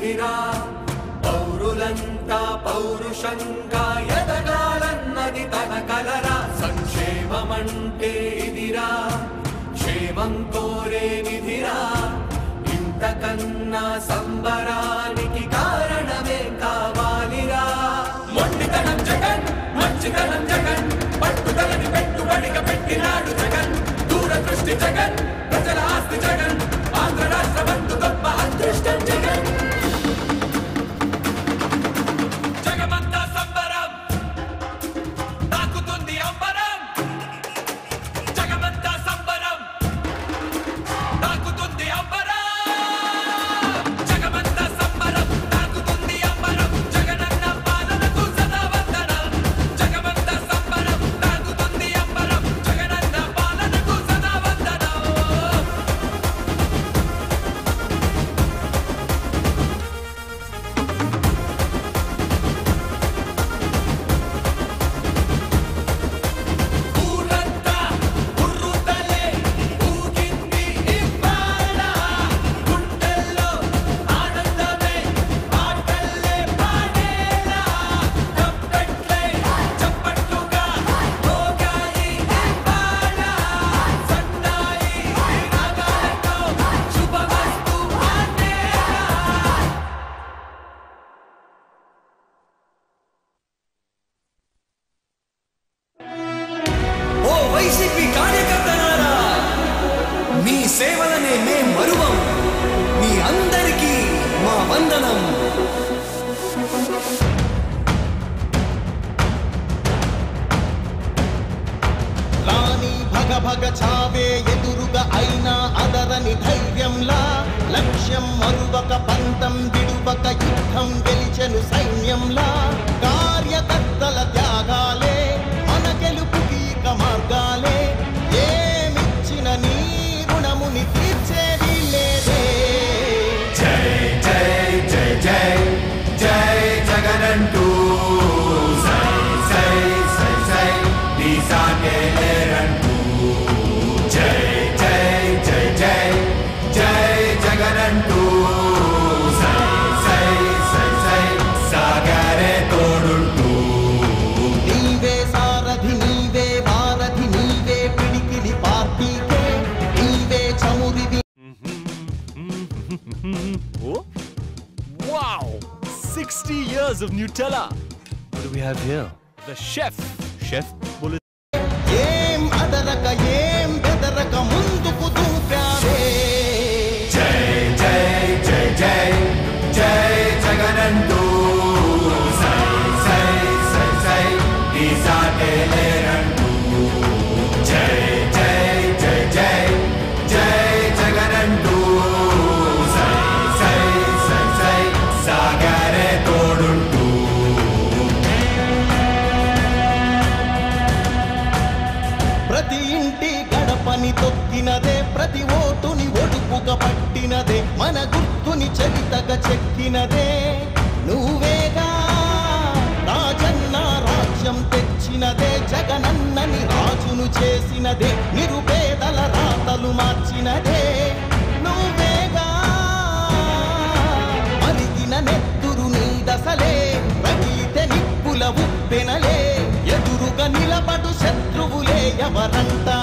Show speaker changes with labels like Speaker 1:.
Speaker 1: ఇదిరా పౌరులంతా పౌరుషంగా ఎదగాలన్నది తన కలరా సంక్షేమమంటే ఇదిరా క్షేమం కోరే నిధిరా ఇంతకన్నా సంబరానికి కారణమే కావాలిరా మొండితనం జగన్ మంచితనం జగన్ పట్టుదలని పెట్టుబడిగా పెట్టినాడు జగన్ దూరదృష్టి జగన్ ప్రజల ఆస్తి జగన్ ఆంధ్ర రాష్ట్ర బంధు గొప్ప అదృష్టం జగన్ జగమంతా సంబరం తాకుతుంది అంబరం జగమంతా సంబరం తాకుతుంది అంబరం జగమంతా సంబరం తాకుతుంది అంబరం జగనన్న పాలనకు సదా వందనం జగమంతా సంబరం తాకుతుంది అంబరం జగనన్న పాలనకు సదా వందనం ఊరంతా ఉర్రుతలే ఊగింది ఇవ్వాల గుండెల్లో ఆనందమే పాటల్లే పాడేలా చప్పట్లే చప్పట్లుగా మోగాయి ఇవ్వాల సన్నాయి రాగాలతో శుభమస్తు అనేలా ఓ వైసీపీ కార్యకర్తలారా మీ సేవలనే మేం మరువం మీ అందరికీ మా వందనం
Speaker 2: రాణి భగ భగ చావే ఎదురుగా అయినా అదరని ధైర్యంలా లక్ష్యం మరువక పంతం విడువక యుద్ధం గెలిచెను సైన్యంలా కార్యకర్తల త్యాగాలే మన గెలుపుకి ఇక మార్గాలే ఏమిచ్చిన నీ రుణముని తీర్చేది లేదే
Speaker 1: జై జై జై జై జై జగనంటూ సై సై సై సై నీ సాగే లేరంటూ జై జై జై జై జై జగనంటూ సై సై సై సై సాగరే తోడుంటూ
Speaker 2: నీవే సారథి నీవే వారధి నీవే పిడికిలి పార్టీకే నీవే చమురివి
Speaker 3: Oh? Wow! 60 years of Nutella! What do we have here? The chef. Chef Bullet.
Speaker 2: ఏం అదరక ఏం బెదరక ముందుకు దూకావే
Speaker 1: జై జై జై జై జై జగనంటూ సై సై సై సై నీ సాగే లేరంటూ జై జై జై జై జై జగనంటూ సై సై సై సై సాగరే తోడుంటూ
Speaker 2: ప్రతి ఇంటి గడపని తొక్కినదే ప్రతి ఓటుని ఒడుపుగా పట్టినదే మన గుర్తుని చరితగా చెక్కినదే నువ్వేగా రాజన్న రాజ్యం తెచ్చినదే జగనన్నని రాజును చేసినదే నిరుపేదల రాతలు మార్చినదే నువ్వేగా మరిగిన నెత్తురు నీ దశలే రగిలితే నిప్పుల ఉప్పెనలే ఎదురుగా నిలబడు శత్రువులే ఎవరంట